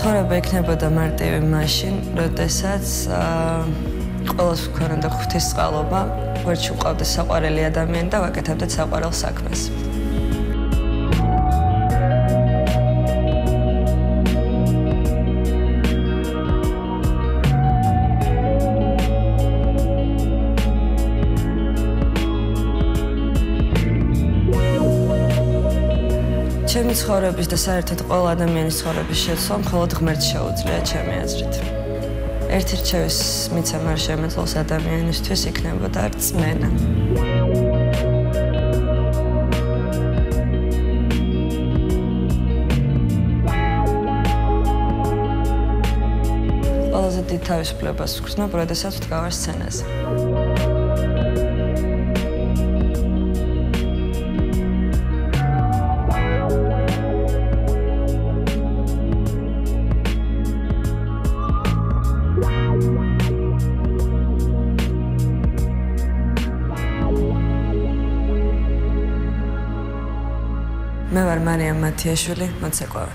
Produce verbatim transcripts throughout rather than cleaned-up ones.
ცხოვრება იქნებოდა მარტივი მაშინ, როდესაც ყველას გვქონოდა ღვთისწყალობა, გვერდში ვყავდა საყვარელი ადამიანი და ვაკეთებდით საყვარელ საქმეს. ჩემი ცხოვრების და საერთოდ ყველა ადამიანის ცხოვრების შეცვლა მხოლოდ ღმერთს შეუძლია ჩემი აზრით. ერთი რჩევის მიცემა არ შემეძლოს ადამიანისთვის იქნებოდა რწმენა. ყველაზე დიდ თავისუფლებას ვგრძნობ, როდესაც ვდგავარ სცენაზე. მე ვარ მარიამ მათიაშვილი, მოცეკვავე.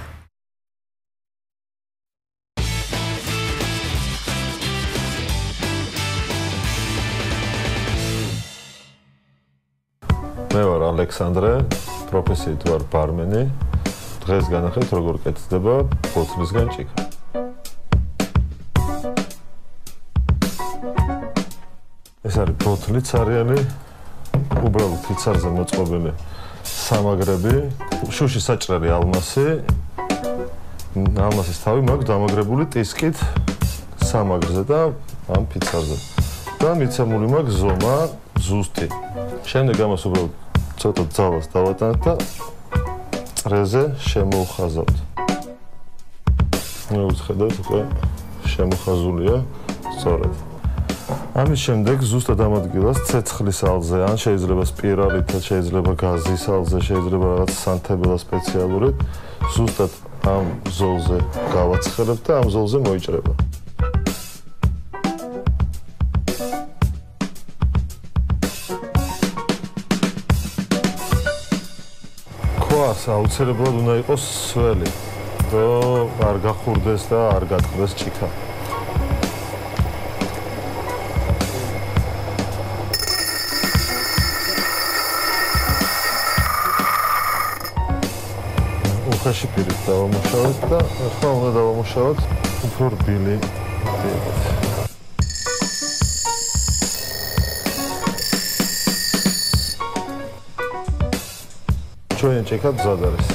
მე ვარ ალექსანდრე, პროფესიით ვარ ბარმენი. დღეს განახეთ როგორ კეთდება ბოთლისგან ჭიქა. ეს არის ბოთლი ცარიანი, უბრალოდ ფიცარზე მოწყობილი სამაგრები, შუში საჭრელი ალმასი, ალმასის თავი მაქვს დამაგრებული ტისკით სამაგრზე და ამ ფიცარზე. და მიცემული მაქვს ზომა ზუსტი. შემდეგ ამას უბრალოდ ცოტა ძალას დავატანთ და წრეზე შემოვხაზავთ. როგორც ხედავთ, უკვე შემოხაზულია სწორედ. ამის შემდეგ ზუსტად ამ ადგილას ცეცხლის ალზე, ან შეიძლება სპირალით, შეიძლება გაზის ალზე, შეიძლება რაღაც სანთებელა სპეციალურით, ზუსტად ამ ზოლზე გავაცხელებთ და ამ ზოლზე მოიჭრება. ქვას აუცილებლად უნდა იყოს სველი, რომ არ გახურდეს და არ გატყდეს ჭიქა. უხეში პირით დავამუშავეთ და ახლა უნდა დავამუშავოთ უფრო რბილი პირით. ჩვენ ჭიქა მზად არის.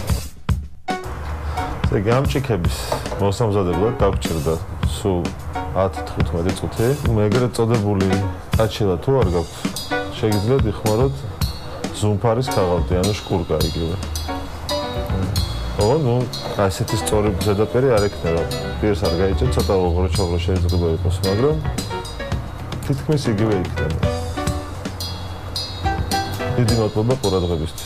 ეგ ამ ჭიქების მოსამზადებლად დაგვჭირდა სულ ათი თხუთმეტი წუთი. ეგრეთ წოდებული ყაჩილა თუ არ გაქვთ, შეგიძლიათ იხმაროთ ზუმფარის ქაღალდი, ანუ შკურკა იგივე. ო, ნუ ასეთი სწორი ზედაპირი არ ექნება. პირს არ გაიჭერთ, ცოტა ოღროჩოღრო შეიძლება იყოს, მაგრამ თითქმის იგივე იქნება. დიდი მადლობა ყურადღებისთვის.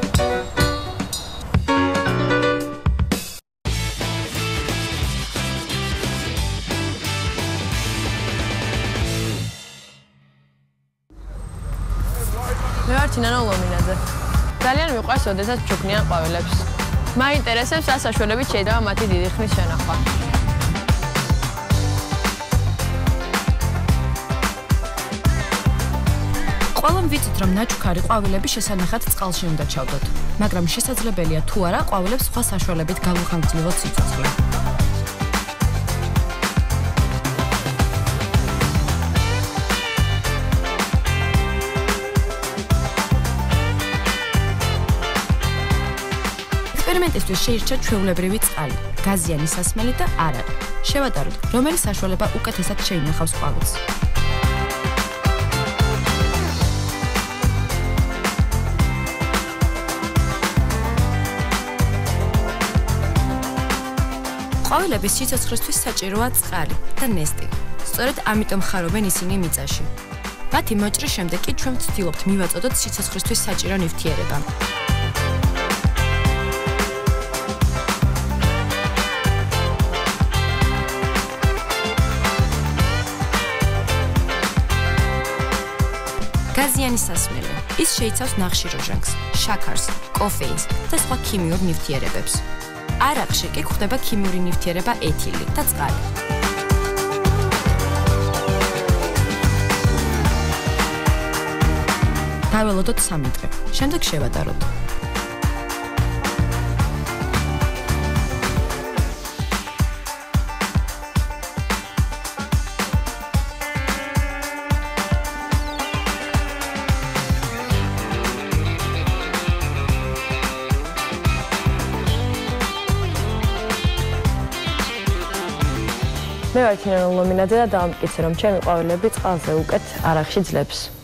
მე ვარ თინანა ლომინაძე. ძალიან მიყვარს, როდესაც ვჩუქნიან ყვავილებს. მაინტერესებს რა საშუალებით შეიძლება მათი დიდი ხნის შენახვა. ყველამ ვიცით, რომ ნაჩუქარი ყვავილები შესანახად წყალში უნდა ჩავდოთ, მაგრამ შესაძლებელია თუ არა ყვავილებს სხვა საშუალებით გავუხანგრძლივოთ სიცოცხლე. ექსპერიმენტისთვის შეირჩა ჩვეულებრივი წყალი, გაზიანი სასმელი და არაყი. შევატაროთ, რომელი საშუალება უკეთესად შეინახავს ყვავილს. ყვავილების სიცოცხლისთვის საჭიროა წყალი და ნესტი. სწორედ ამიტომ ხარობენ ისინი მიწაში. მათი მოჭრის შემდეგ კი ჩვენ ვცდილობთ მივაწოდოთ სიცოცხლისთვის საჭირო ნივთიერება. გაზიანი სასმელი. ის შეიცავს ნახშირორჟანგს, შაქარს, კოფეინს და სხვა ქიმიურ ნივთიერებებს. არაყში კი გვხვდება ქიმიური ნივთიერება ეთილი და წყალი. დაველოდოთ სამი დღე. შემდეგ შევატაროთ. მე ვარ თინანო ლომინაძე და დავამტკიცე, რომ ჩემი ყვავილები წყალზე უკეთ არახში ძლებს.